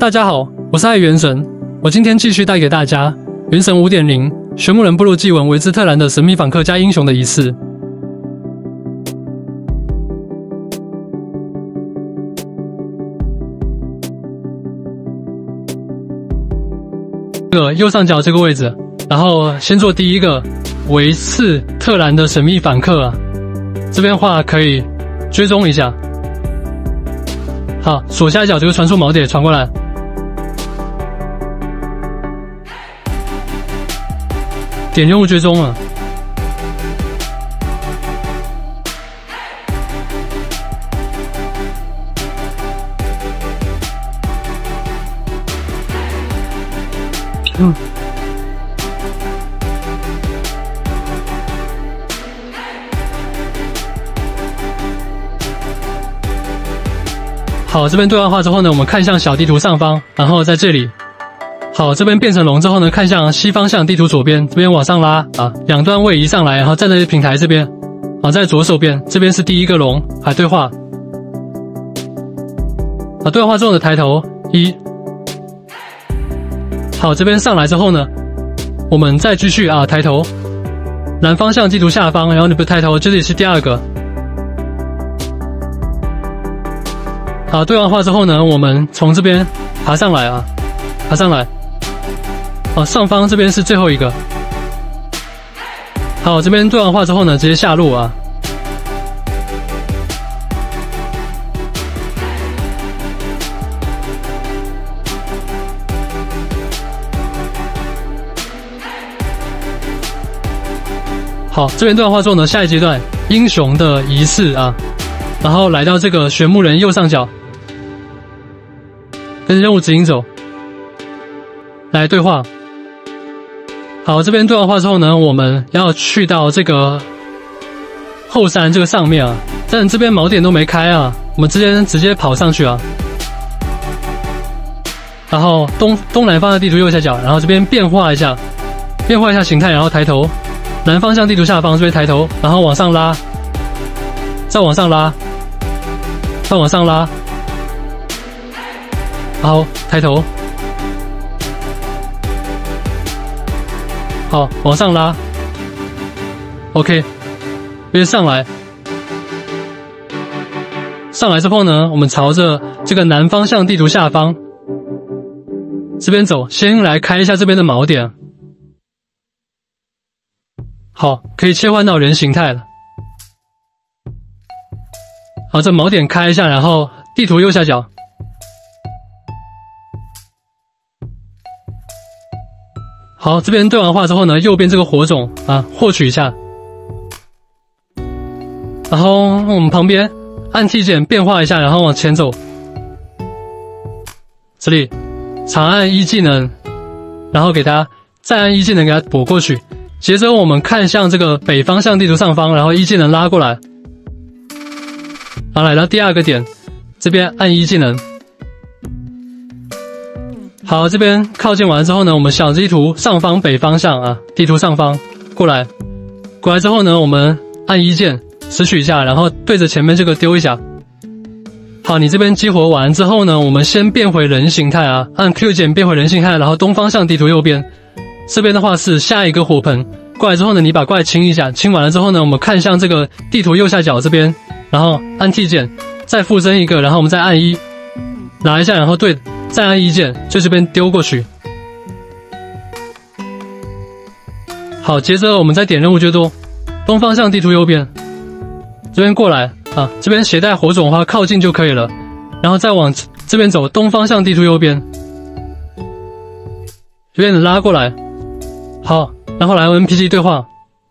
大家好，我是爱元神，我今天继续带给大家元神 5.0 玄木人部落祭文维兹特兰的神秘访客加英雄的仪式。右上角这个位置，然后先做第一个维斯特兰的神秘访客啊，这边的话可以追踪一下。好，左下角这个传输锚点传过来。 点任务追踪啊！好，这边对话化之后呢，我们看向小地图上方，然后在这里。 好，这边变成龙之后呢，看向西方向地图左边，这边往上拉啊，两端位移上来，然后站在平台这边，啊，在左手边，这边是第一个龙，还对话，啊，对话之后的抬头1，好，这边上来之后呢，我们再继续啊，抬头，南方向地图下方，然后你不抬头，这里是第二个，好，对完话之后呢，我们从这边爬上来啊，爬上来。 哦，上方这边是最后一个。好，这边对完话之后呢，直接下路啊。好，这边对完话之后呢，下一阶段英雄的仪式啊，然后来到这个玄木人右上角，跟任务指引走，来对话。 好，这边对完话之后呢，我们要去到这个后山这个上面啊，但这边锚点都没开啊，我们直接跑上去啊。然后东南方的地图右下角，然后这边变化一下形态，然后抬头，南方向地图下方这边抬头，然后往上拉，再往上拉，再往上拉，然后抬头。 好，往上拉 ，OK， 别上来，上来之后呢，我们朝着这个南方向地图下方这边走，先来开一下这边的锚点。好，可以切换到人形态了。好，这锚点开一下，然后地图右下角。 好，这边对完话之后呢，右边这个火种啊，获取一下，然后我们旁边按 T 键变化一下，然后往前走，这里长按1技能，然后给它再按1技能给它补过去，接着我们看向这个北方向地图上方，然后1技能拉过来，然后来到第二个点，这边按1技能。 好，这边靠近完之后呢，我们小地图上方北方向啊，地图上方过来之后呢，我们按1键拾取一下，然后对着前面这个丢一下。好，你这边激活完之后呢，我们先变回人形态啊，按 Q 键变回人形态，然后东方向地图右边，这边的话是下一个火盆过来之后呢，你把怪清一下，清完了之后呢，我们看向这个地图右下角这边，然后按 T 键再附身一个，然后我们再按1拿一下，然后对。 再按1键，就这边丢过去。好，接着我们再点任务追踪，东方向地图右边，这边过来啊，这边携带火种的话靠近就可以了，然后再往这边走，东方向地图右边，这边拉过来。好，然后来 NPC 对话。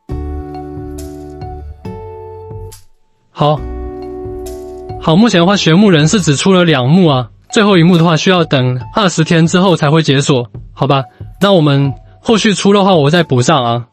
好，目前的话，玄木人是只出了2幕啊。 最后一幕的话，需要等20天之后才会解锁，好吧？那我们后续出的话，我再补上啊。